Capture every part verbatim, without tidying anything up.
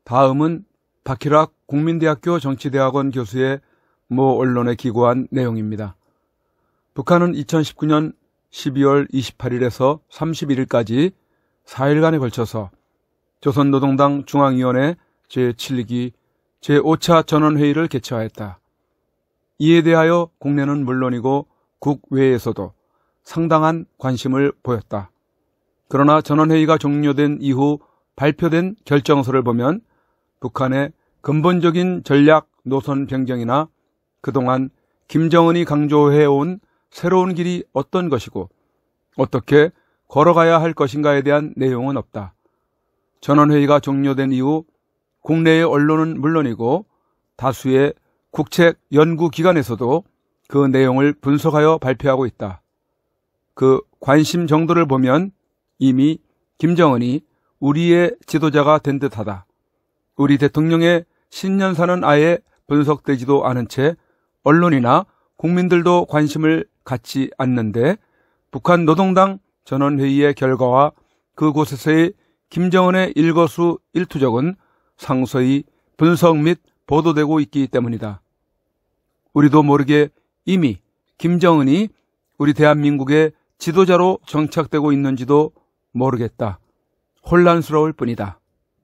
다음은 박희락 국민대학교 정치대학원 교수의 모 언론에 기고한 내용입니다. 북한은 이천십구 년 십이월 이십팔일에서 삼십일일까지 사일간에 걸쳐서 조선노동당 중앙위원회 제칠 기 제오 차 전원회의를 개최하였다. 이에 대하여 국내는 물론이고 국외에서도 상당한 관심을 보였다. 그러나 전원회의가 종료된 이후 발표된 결정서를 보면 북한의 근본적인 전략 노선 변경이나 그동안 김정은이 강조해온 새로운 길이 어떤 것이고 어떻게 걸어가야 할 것인가에 대한 내용은 없다. 전원회의가 종료된 이후 국내의 언론은 물론이고 다수의 국책 연구기관에서도 그 내용을 분석하여 발표하고 있다. 그 관심 정도를 보면 이미 김정은이 우리의 지도자가 된 듯하다. 우리 대통령의 신년사는 아예 분석되지도 않은 채 언론이나 국민들도 관심을 갖지 않는데 북한 노동당 전원회의의 결과와 그곳에서의 김정은의 일거수일투족은 상서히 분석 및 보도되고 있기 때문이다. 우리도 모르게 이미 김정은이 우리 대한민국의 지도자로 정착되고 있는지도 모르겠다. 혼란스러울 뿐이다.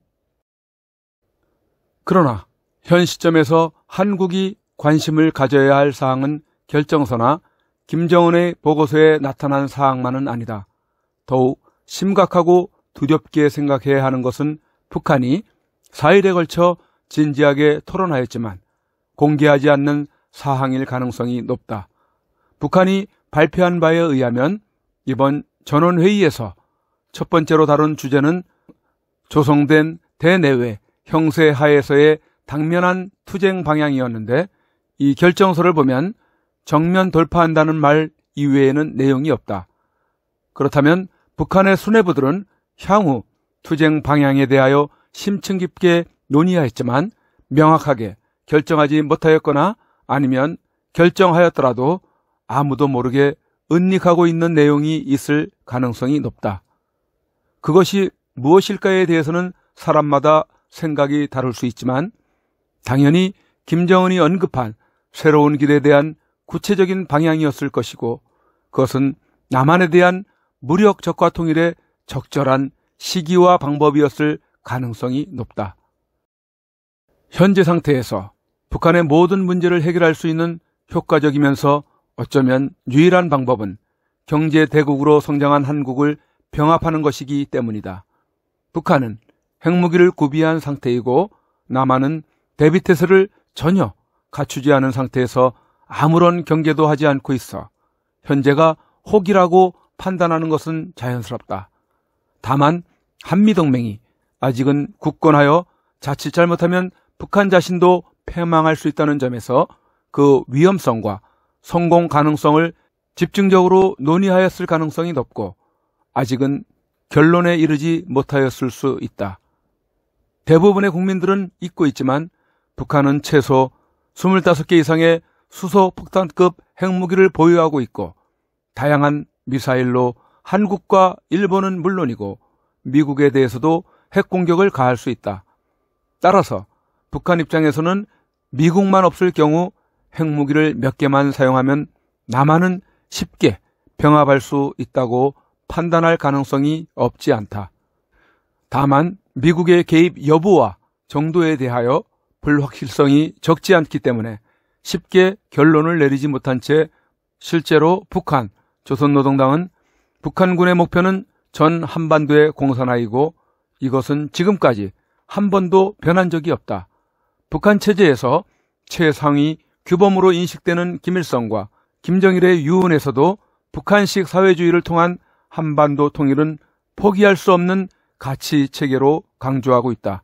그러나 현 시점에서 한국이 관심을 가져야 할 사항은 결정서나 김정은의 보고서에 나타난 사항만은 아니다. 더욱 심각하고 두렵게 생각해야 하는 것은 북한이 사일에 걸쳐 진지하게 토론하였지만 공개하지 않는 사항일 가능성이 높다. 북한이 발표한 바에 의하면 이번 전원회의에서 첫 번째로 다룬 주제는 조성된 대내외 형세 하에서의 당면한 투쟁 방향이었는데 이 결정서를 보면 정면 돌파한다는 말 이외에는 내용이 없다. 그렇다면 북한의 수뇌부들은 향후 투쟁 방향에 대하여 심층 깊게 논의하였지만 명확하게 결정하지 못하였거나 아니면 결정하였더라도 아무도 모르게 은닉하고 있는 내용이 있을 가능성이 높다. 그것이 무엇일까에 대해서는 사람마다 생각이 다를 수 있지만 당연히 김정은이 언급한 새로운 길에 대한 구체적인 방향이었을 것이고 그것은 남한에 대한 무력 적과 통일의 적절한 시기와 방법이었을 가능성이 높다. 현재 상태에서 북한의 모든 문제를 해결할 수 있는 효과적이면서 어쩌면 유일한 방법은 경제 대국으로 성장한 한국을 병합하는 것이기 때문이다. 북한은 핵무기를 구비한 상태이고 남한은 대비태세를 전혀 갖추지 않은 상태에서 아무런 경계도 하지 않고 있어 현재가 혹이라고 판단하는 것은 자연스럽다. 다만 한미동맹이 아직은 굳건하여 자칫 잘못하면 북한 자신도 패망할 수 있다는 점에서 그 위험성과 성공 가능성을 집중적으로 논의하였을 가능성이 높고 아직은 결론에 이르지 못하였을 수 있다. 대부분의 국민들은 잊고 있지만 북한은 최소 스물다섯 개 이상의 수소폭탄급 핵무기를 보유하고 있고 다양한 미사일로 한국과 일본은 물론이고 미국에 대해서도 핵공격을 가할 수 있다. 따라서 북한 입장에서는 미국만 없을 경우 핵무기를 몇 개만 사용하면 남한은 쉽게 병합할 수 있다고 판단할 가능성이 없지 않다. 다만 미국의 개입 여부와 정도에 대하여 불확실성이 적지 않기 때문에 쉽게 결론을 내리지 못한 채 실제로 북한 조선노동당은 북한군의 목표는 전 한반도의 공산화이고 이것은 지금까지 한 번도 변한 적이 없다. 북한 체제에서 최상위 규범으로 인식되는 김일성과 김정일의 유언에서도 북한식 사회주의를 통한 한반도 통일은 포기할 수 없는 가치 체계로 강조하고 있다.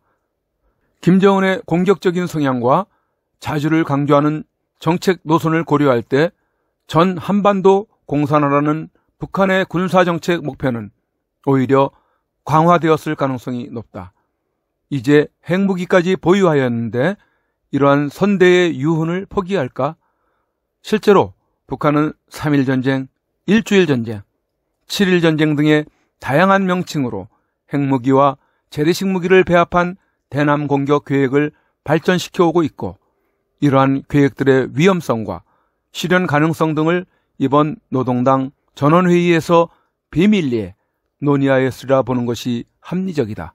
김정은의 공격적인 성향과 자주를 강조하는 정책 노선을 고려할 때 전 한반도 공산화라는 북한의 군사정책 목표는 오히려 강화되었을 가능성이 높다. 이제 핵무기까지 보유하였는데 이러한 선대의 유훈을 포기할까? 실제로 북한은 삼일 전쟁, 일주일 전쟁, 칠일 전쟁 등의 다양한 명칭으로 핵무기와 재래식 무기를 배합한 대남 공격 계획을 발전시켜오고 있고 이러한 계획들의 위험성과 실현 가능성 등을 이번 노동당 전원회의에서 비밀리에 논의하였으리라 보는 것이 합리적이다.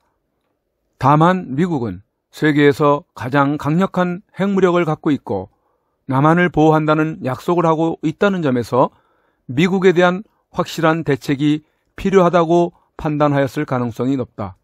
다만 미국은 세계에서 가장 강력한 핵무력을 갖고 있고 남한을 보호한다는 약속을 하고 있다는 점에서 미국에 대한 확실한 대책이 필요하다고 판단하였을 가능성이 높다.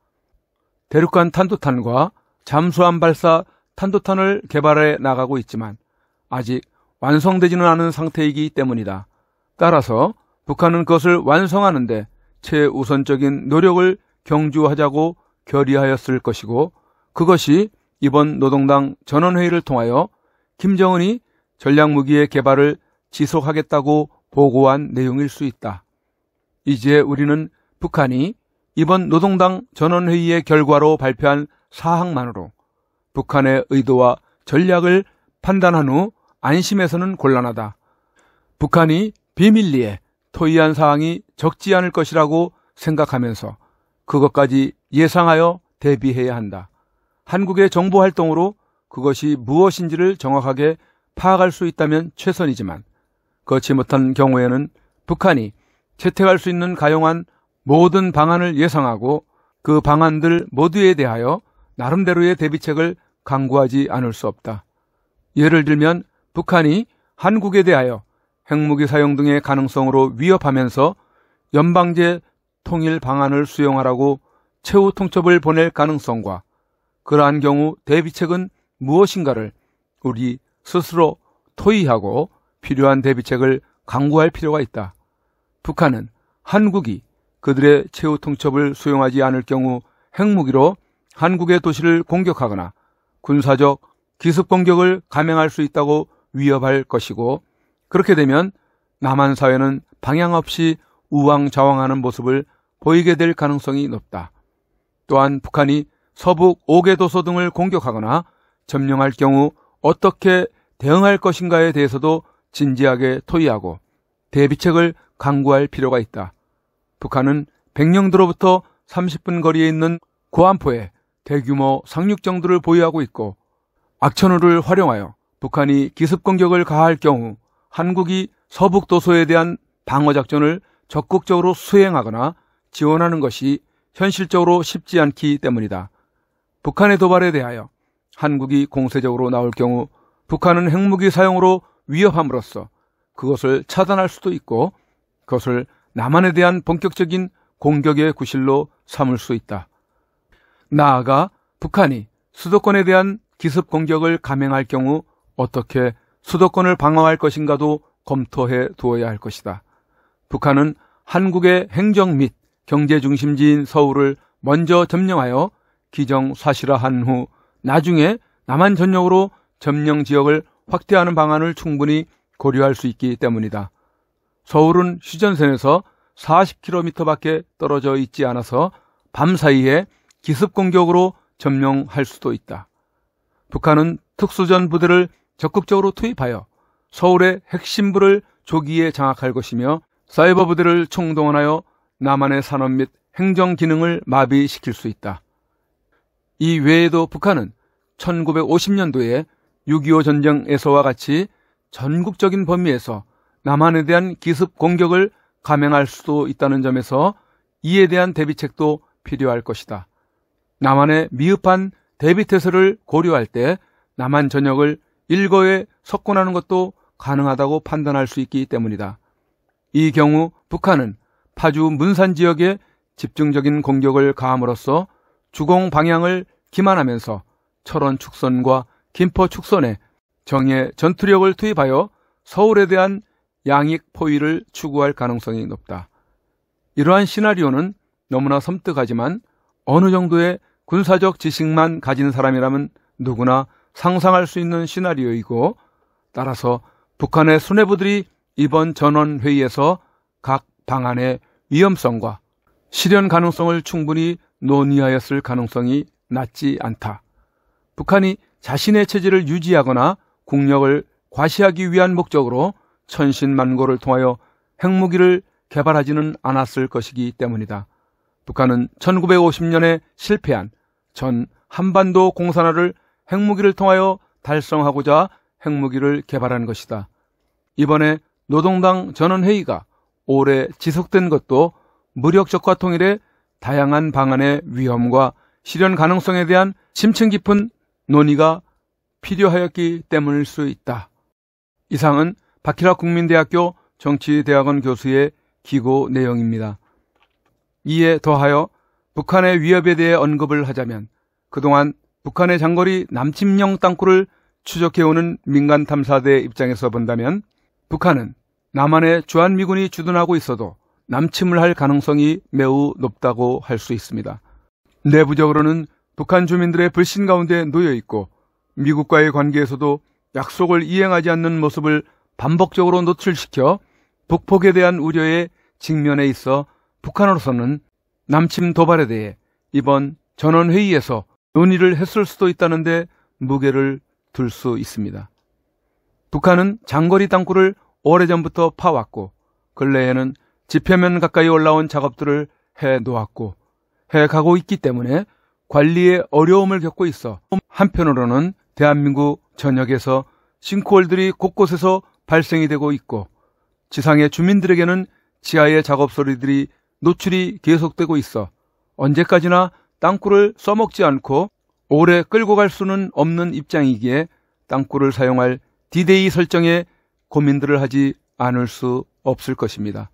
대륙간 탄도탄과 잠수함 발사 탄도탄을 개발해 나가고 있지만 아직 완성되지는 않은 상태이기 때문이다. 따라서 북한은 그것을 완성하는 데 최우선적인 노력을 경주하자고 결의하였을 것이고 그것이 이번 노동당 전원회의를 통하여 김정은이 전략무기의 개발을 지속하겠다고 보고한 내용일 수 있다. 이제 우리는 북한이 이번 노동당 전원회의의 결과로 발표한 사항만으로 북한의 의도와 전략을 판단한 후 안심해서는 곤란하다. 북한이 비밀리에 토의한 사항이 적지 않을 것이라고 생각하면서 그것까지 예상하여 대비해야 한다. 한국의 정보활동으로 그것이 무엇인지를 정확하게 파악할 수 있다면 최선이지만 그렇지 못한 경우에는 북한이 채택할 수 있는 가용한 모든 방안을 예상하고 그 방안들 모두에 대하여 나름대로의 대비책을 강구하지 않을 수 없다. 예를 들면 북한이 한국에 대하여 핵무기 사용 등의 가능성으로 위협하면서 연방제 통일 방안을 수용하라고 최후 통첩을 보낼 가능성과 그러한 경우 대비책은 무엇인가를 우리 스스로 토의하고 필요한 대비책을 강구할 필요가 있다. 북한은 한국이 그들의 최후 통첩을 수용하지 않을 경우 핵무기로 한국의 도시를 공격하거나 군사적 기습 공격을 감행할 수 있다고 위협할 것이고 그렇게 되면 남한 사회는 방향 없이 우왕좌왕하는 모습을 보이게 될 가능성이 높다. 또한 북한이 서북 오 개 도서 등을 공격하거나 점령할 경우 어떻게 대응할 것인가에 대해서도 진지하게 토의하고 대비책을 강구할 필요가 있다. 북한은 백령도로부터 삼십 분 거리에 있는 고안포에 대규모 상륙정도를 보유하고 있고 악천후를 활용하여 북한이 기습공격을 가할 경우 한국이 서북 도서에 대한 방어작전을 적극적으로 수행하거나 지원하는 것이 현실적으로 쉽지 않기 때문이다. 북한의 도발에 대하여 한국이 공세적으로 나올 경우 북한은 핵무기 사용으로 위협함으로써 그것을 차단할 수도 있고 그것을 남한에 대한 본격적인 공격의 구실로 삼을 수 있다. 나아가 북한이 수도권에 대한 기습 공격을 감행할 경우 어떻게 수도권을 방어할 것인가도 검토해 두어야 할 것이다. 북한은 한국의 행정 및 경제 중심지인 서울을 먼저 점령하여 기정사실화한 후 나중에 남한 전역으로 점령 지역을 확대하는 방안을 충분히 고려할 수 있기 때문이다. 서울은 휴전선에서 사십 킬로미터밖에 떨어져 있지 않아서 밤사이에 기습공격으로 점령할 수도 있다. 북한은 특수전 부대를 적극적으로 투입하여 서울의 핵심부를 조기에 장악할 것이며 사이버 부대를 총동원하여 남한의 산업 및 행정 기능을 마비시킬 수 있다. 이 외에도 북한은 천구백오십 년도에 육이오 전쟁에서와 같이 전국적인 범위에서 남한에 대한 기습 공격을 감행할 수도 있다는 점에서 이에 대한 대비책도 필요할 것이다. 남한의 미흡한 대비태세를 고려할 때 남한 전역을 일거에 석권하는 것도 가능하다고 판단할 수 있기 때문이다. 이 경우 북한은 파주 문산 지역에 집중적인 공격을 가함으로써 주공 방향을 기만하면서 철원 축선과 김포 축선에 정예 전투력을 투입하여 서울에 대한 양익 포위를 추구할 가능성이 높다. 이러한 시나리오는 너무나 섬뜩하지만 어느 정도의 군사적 지식만 가진 사람이라면 누구나 상상할 수 있는 시나리오이고 따라서 북한의 수뇌부들이 이번 전원회의에서 각 방안의 위험성과 실현 가능성을 충분히 논의하였을 가능성이 낮지 않다. 북한이 자신의 체제를 유지하거나 국력을 과시하기 위한 목적으로 천신만고를 통하여 핵무기를 개발하지는 않았을 것이기 때문이다. 북한은 천구백오십 년에 실패한 전 한반도 공산화를 핵무기를 통하여 달성하고자 핵무기를 개발한 것이다. 이번에 노동당 전원회의가 오래 지속된 것도 무력적과 통일의 다양한 방안의 위험과 실현 가능성에 대한 심층 깊은 논의가 필요하였기 때문일 수 있다. 이상은 박희락 국민대학교 정치대학원 교수의 기고 내용입니다. 이에 더하여 북한의 위협에 대해 언급을 하자면 그동안 북한의 장거리 남침형 땅굴을 추적해오는 민간 탐사대의 입장에서 본다면 북한은 남한에 주한미군이 주둔하고 있어도 남침을 할 가능성이 매우 높다고 할 수 있습니다. 내부적으로는 북한 주민들의 불신 가운데 놓여 있고 미국과의 관계에서도 약속을 이행하지 않는 모습을 반복적으로 노출시켜 북폭에 대한 우려에 직면해 있어 북한으로서는 남침 도발에 대해 이번 전원회의에서 논의를 했을 수도 있다는데 무게를 둘 수 있습니다. 북한은 장거리 땅굴을 오래전부터 파왔고 근래에는 지표면 가까이 올라온 작업들을 해 놓았고 해 가고 있기 때문에 관리에 어려움을 겪고 있어 한편으로는 대한민국 전역에서 싱크홀들이 곳곳에서 발생이 되고 있고 지상의 주민들에게는 지하의 작업 소리들이 노출이 계속되고 있어 언제까지나 땅굴을 써먹지 않고 오래 끌고 갈 수는 없는 입장이기에 땅굴을 사용할 디데이 설정에 고민들을 하지 않을 수 없을 것입니다.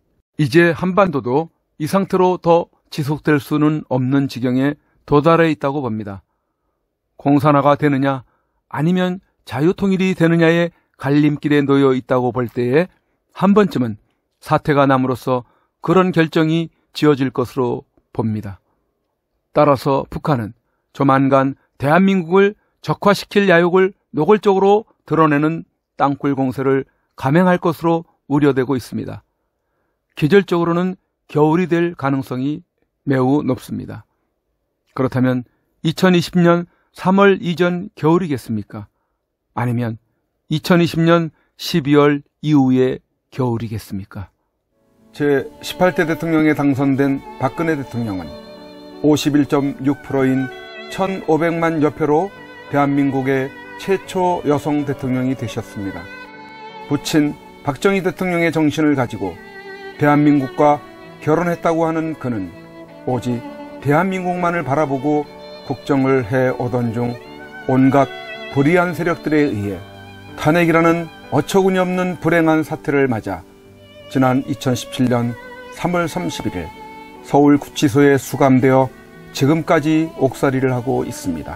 이제 한반도도 이 상태로 더 지속될 수는 없는 지경에 도달해 있다고 봅니다. 공산화가 되느냐 아니면 자유통일이 되느냐의 갈림길에 놓여 있다고 볼 때에 한 번쯤은 사태가 남으로써 그런 결정이 지어질 것으로 봅니다. 따라서 북한은 조만간 대한민국을 적화시킬 야욕을 노골적으로 드러내는 땅굴 공세를 감행할 것으로 우려되고 있습니다. 계절적으로는 겨울이 될 가능성이 매우 높습니다. 그렇다면 이천이십 년 삼월 이전 겨울이겠습니까? 아니면 이천이십 년 십이월 이후의 겨울이겠습니까? 제십팔 대 대통령에 당선된 박근혜 대통령은 오십일 점 육 퍼센트인 천오백만여 표로 대한민국의 최초 여성 대통령이 되셨습니다. 부친 박정희 대통령의 정신을 가지고 대한민국과 결혼했다고 하는 그는 오직 대한민국만을 바라보고 국정을 해오던 중 온갖 불의한 세력들에 의해 탄핵이라는 어처구니 없는 불행한 사태를 맞아 지난 이천십칠 년 삼월 삼십일일 서울 구치소에 수감되어 지금까지 옥살이를 하고 있습니다.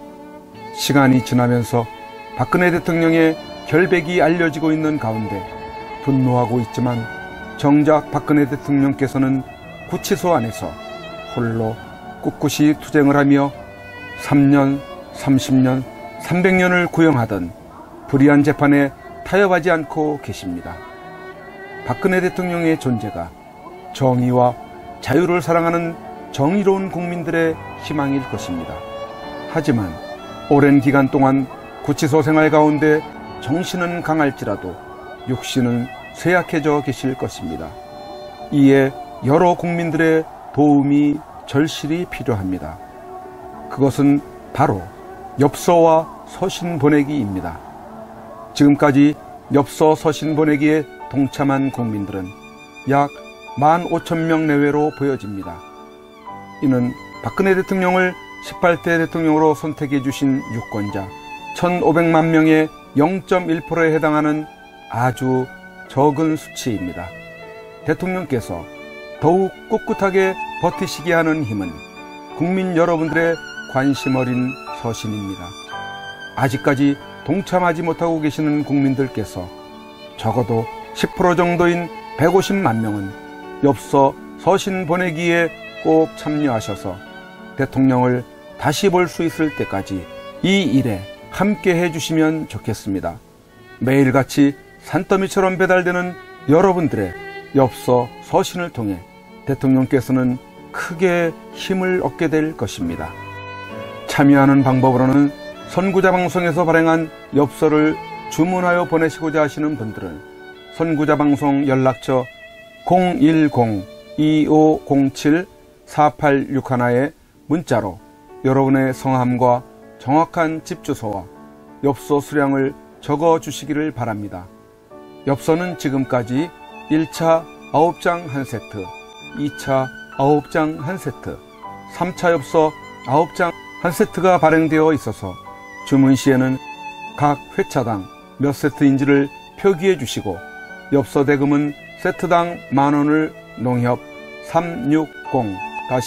시간이 지나면서 박근혜 대통령의 결백이 알려지고 있는 가운데 분노하고 있지만 정작 박근혜 대통령께서는 구치소 안에서 홀로 꿋꿋이 투쟁을 하며 삼 년, 삼십 년, 삼백 년을 구형하던 불의한 재판에 타협하지 않고 계십니다. 박근혜 대통령의 존재가 정의와 자유를 사랑하는 정의로운 국민들의 희망일 것입니다. 하지만 오랜 기간 동안 구치소 생활 가운데 정신은 강할지라도 육신은 쇠약해져 계실 것입니다. 이에 여러 국민들의 도움이 절실히 필요합니다. 그것은 바로 엽서와 서신 보내기입니다. 지금까지 엽서 서신 보내기에 동참한 국민들은 약 만 오천 명 내외로 보여집니다. 이는 박근혜 대통령을 십팔 대 대통령으로 선택해 주신 유권자 천오백만 명의 영 점 일 퍼센트에 해당하는 아주 적은 수치입니다. 대통령께서 더욱 꿋꿋하게 버티시게 하는 힘은 국민 여러분들의 관심 어린 서신입니다. 아직까지 동참하지 못하고 계시는 국민들께서 적어도 십 퍼센트 정도인 백오십만 명은 엽서 서신 보내기에 꼭 참여하셔서 대통령을 다시 볼 수 있을 때까지 이 일에 함께 해주시면 좋겠습니다. 매일같이 산더미처럼 배달되는 여러분들의 엽서 서신을 통해 대통령께서는 크게 힘을 얻게 될 것입니다. 참여하는 방법으로는 선구자 방송에서 발행한 엽서를 주문하여 보내시고자 하시는 분들은 선구자 방송 연락처 공일공 이오공칠 사팔육일에 문자로 여러분의 성함과 정확한 집 주소와 엽서 수량을 적어 주시기를 바랍니다. 엽서는 지금까지 일 차 아홉 장 한 세트, 이 차 아홉 장 한 세트, 삼 차 엽서 아홉 장 한 세트가 발행되어 있어서 주문 시에는 각 회차당 몇 세트인지를 표기해 주시고 엽서 대금은 세트당 만 원을 농협 삼육공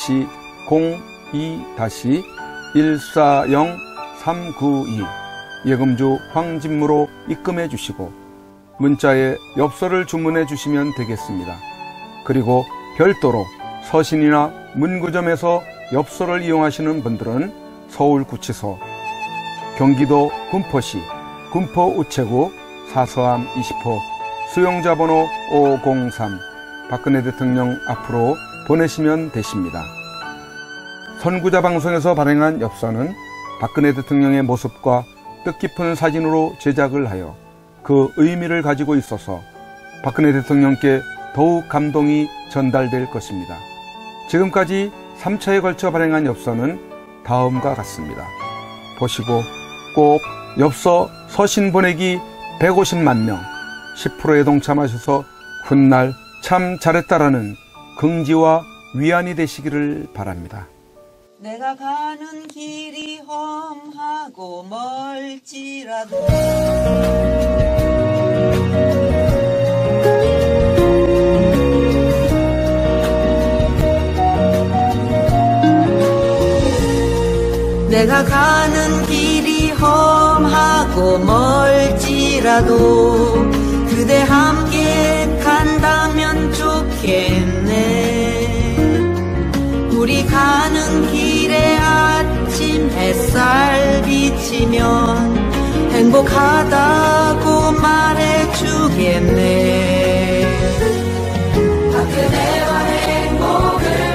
공이 일사영 삼구이 예금주 황진무로 입금해 주시고 문자에 엽서를 주문해 주시면 되겠습니다. 그리고 별도로 서신이나 문구점에서 엽서를 이용하시는 분들은 서울구치소, 경기도 군포시 군포우체구 사서함 이십 호 수용자 번호 오공삼 박근혜 대통령 앞으로 보내시면 되십니다. 선구자 방송에서 발행한 엽서는 박근혜 대통령의 모습과 뜻깊은 사진으로 제작을 하여 그 의미를 가지고 있어서 박근혜 대통령께 더욱 감동이 전달될 것입니다. 지금까지 삼 차에 걸쳐 발행한 엽서는 다음과 같습니다. 보시고 꼭 엽서 서신 보내기 백오십만 명 십 퍼센트에 동참하셔서 훗날 참 잘했다라는 긍지와 위안이 되시기를 바랍니다. 내가 가는 길이 험하고 멀지라도 내가 가는 길이 험하고 멀지라도 그대 함께 간다면 좋겠네. 우리 가는 길에 아침 햇살 비치면 행복하다고 말해주겠네. 박근혜와 행복을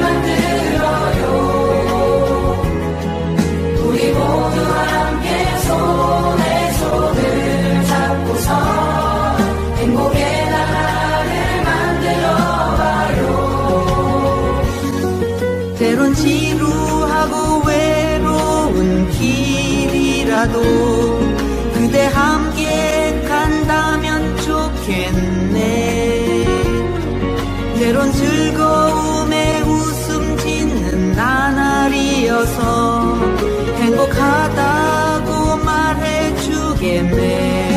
만들어요. 우리 모두 함께 손에 손을 잡고서 행복의 나라를 만들어봐요. 때론 지루하고 외로운 길이라도 그대 함께 간다면 좋겠네. 때론 즐거움에 웃음 짓는 나날이어서 행복하다고 말해주겠네.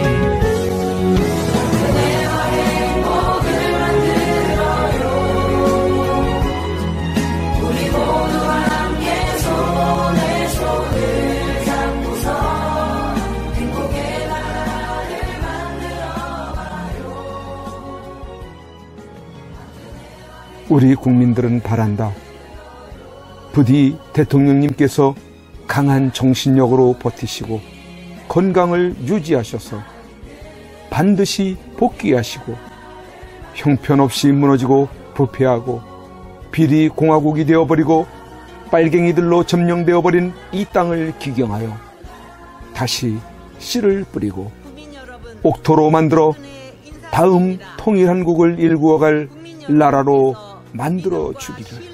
우리 국민들은 바란다. 부디 대통령님께서 강한 정신력으로 버티시고 건강을 유지하셔서 반드시 복귀하시고 형편없이 무너지고 부패하고 비리 공화국이 되어버리고 빨갱이들로 점령되어버린 이 땅을 기경하여 다시 씨를 뿌리고 옥토로 만들어 다음 통일한국을 일구어갈 나라로 만들어 주기를.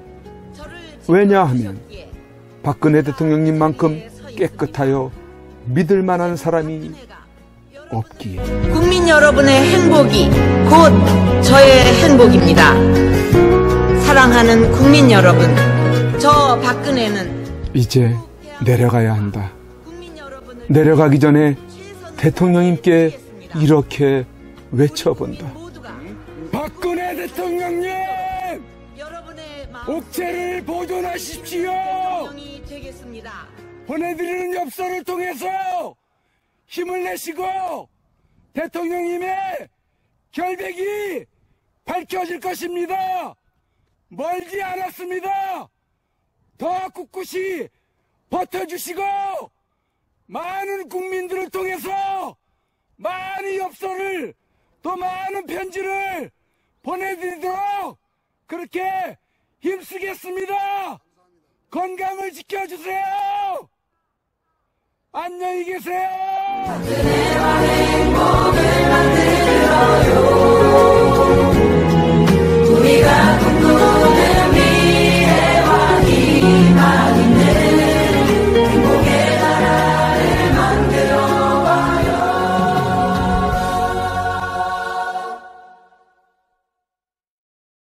왜냐하면 박근혜 대통령님만큼 깨끗하여 믿을 만한 사람이 없기에. 국민 여러분의 행복이 곧 저의 행복입니다. 사랑하는 국민 여러분, 저 박근혜는 이제 내려가야 한다. 내려가기 전에 대통령님께 이렇게 외쳐본다. 박근혜 대통령님! 옥체를 보존하십시오! 보내드리는 엽서를 통해서 힘을 내시고 대통령님의 결백이 밝혀질 것입니다. 멀지 않았습니다. 더 꿋꿋이 버텨주시고 많은 국민들을 통해서 많은 엽서를 또 많은 편지를 보내드리도록 그렇게 힘쓰겠습니다. 건강을 지켜주세요. 안녕히 계세요. 박근혜와 행복을 만들어요. 우리가